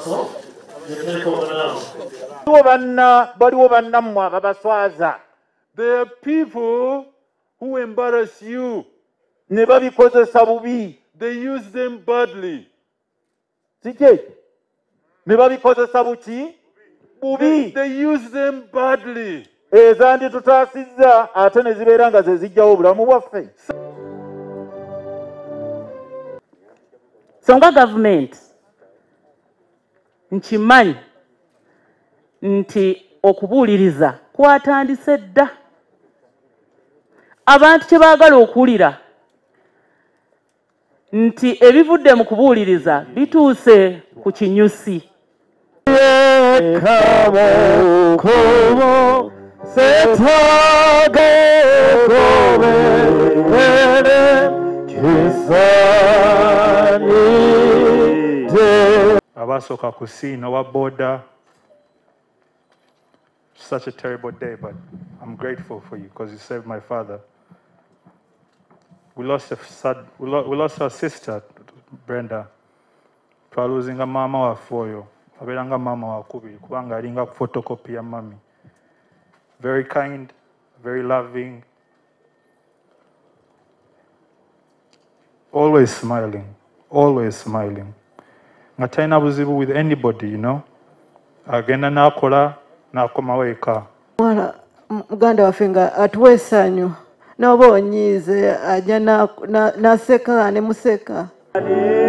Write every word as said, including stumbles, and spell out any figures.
There are people who embarrass you. Ne babikozesa bubi. They use them badly. Sije. Ne babikozesa buki? Bubi. They use them badly. Ezandi tutaasizza ate ne zibeera nga ze zijjawo obulamu bwaffe. Songa government nkimanyi nti okubuuliriza kwatandise dda. Abantu kye baagala okuwulira nti ebivudde mu kubuuliriza bituuse ku kinyusi. Abasooka ku scene owa border. Such a terrible day, but I'm grateful for you because you saved my father. We lost a sad, we, lo we lost our sister, Brenda. Twa losing a mama wa foyo. Abelanga mama wa kubiri. Kubanga alinga photocopy ya mami. Very kind, very loving. Always smiling. Always smiling. Ngataina buzibu with anybody, you know. Agenda nakola nakoma weka. Mwana muganda wafenga atuwesanyo. Nobo onyize ajana na naseka ne museka.